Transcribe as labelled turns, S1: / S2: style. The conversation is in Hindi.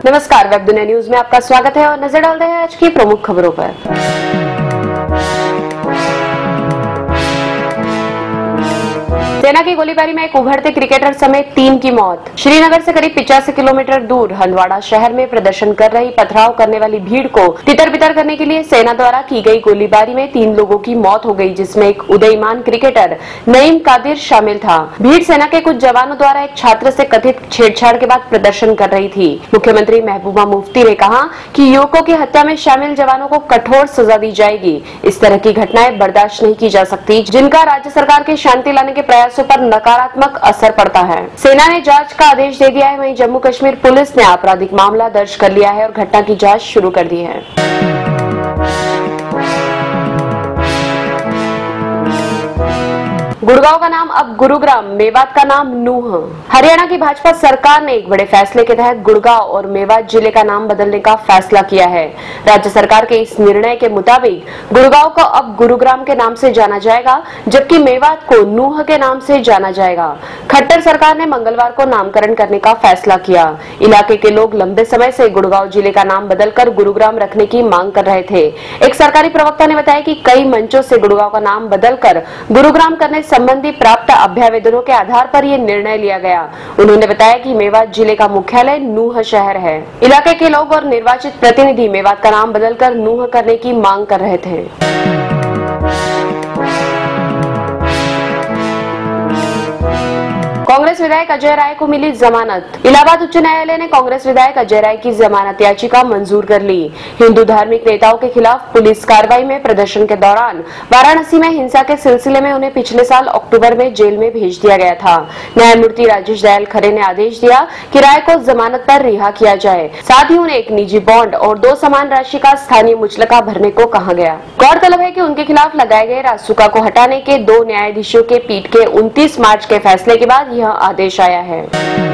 S1: नमस्कार, वेब दुनिया न्यूज में आपका स्वागत है और नजर डालते हैं आज की प्रमुख खबरों पर। सेना की गोलीबारी में एक उभरते क्रिकेटर समेत 3 की मौत। श्रीनगर से करीब 85 किलोमीटर दूर हंदवाड़ा शहर में प्रदर्शन कर रही पथराव करने वाली भीड़ को तितर-बितर करने के लिए सेना द्वारा की गई गोलीबारी में 3 लोगों की मौत हो गई, जिसमें एक उदयीमान क्रिकेटर नईम कादिर शामिल था। भीड़ सेना के कुछ जवानों द्वारा एक छात्र से कथित छेड़छाड़ के बाद प्रदर्शन कर रही थी। मुख्यमंत्री महबूबा मुफ्ती ने कहा कि युवकों की हत्या में शामिल जवानों को कठोर सजा दी जाएगी। इस तरह की घटनाएं बर्दाश्त नहीं की जा सकती, जिनका राज्य सरकार के शांति लाने के प्रयासों पर नकारात्मक असर पड़ता है। सेना ने जांच का आदेश दे दिया है, वहीं जम्मू कश्मीर पुलिस ने आपराधिक मामला दर्ज कर लिया है और घटना की जांच शुरू कर दी है। गुड़गांव का नाम अब गुरुग्राम, मेवात का नाम नूह। हरियाणा की भाजपा सरकार ने एक बड़े फैसले के तहत गुड़गांव और मेवात जिले का नाम बदलने का फैसला किया है। राज्य सरकार के इस निर्णय के मुताबिक गुड़गांव को अब गुरुग्राम के नाम से जाना जाएगा, जबकि मेवात को नूह के नाम से जाना जाएगा। खट्टर सरकार ने मंगलवार को नामकरण करने का फैसला किया। इलाके के लोग लंबे समय से गुड़गांव जिले का नाम बदलकर गुरुग्राम रखने की मांग कर रहे थे। एक सरकारी प्रवक्ता ने बताया कि कई मंचों से गुड़गांव का नाम बदलकर गुरुग्राम करने संबंधी प्राप्त अभ्यावेदनों के आधार पर यह निर्णय लिया गया। उन्होंने बताया कि मेवात जिले का मुख्यालय नूह शहर है। इलाके के लोग और निर्वाचित प्रतिनिधि मेवात का नाम बदलकर नूह करने की मांग कर रहे थे। कांग्रेस विधायक अजय राय को मिली जमानत। इलाहाबाद उच्च न्यायालय ने कांग्रेस विधायक अजय राय की जमानत याचिका मंजूर कर ली। हिंदू धार्मिक नेताओं के खिलाफ पुलिस कार्रवाई में प्रदर्शन के दौरान वाराणसी में हिंसा के सिलसिले में उन्हें पिछले साल अक्टूबर में जेल में भेज दिया गया था। न्यायमूर्ति राजेश दयाल खरे ने आदेश दिया कि राय को जमानत पर रिहा किया जाए। साथ ही उन्हें एक निजी बॉन्ड और 2 समान राशि का स्थानीय मुचलका भरने को कहा गया। गौरतलब है कि उनके खिलाफ लगाए गए रासुका को हटाने के 2 न्यायाधीशों के पीठ के 29 मार्च के फैसले के बाद यह आदेश आया है।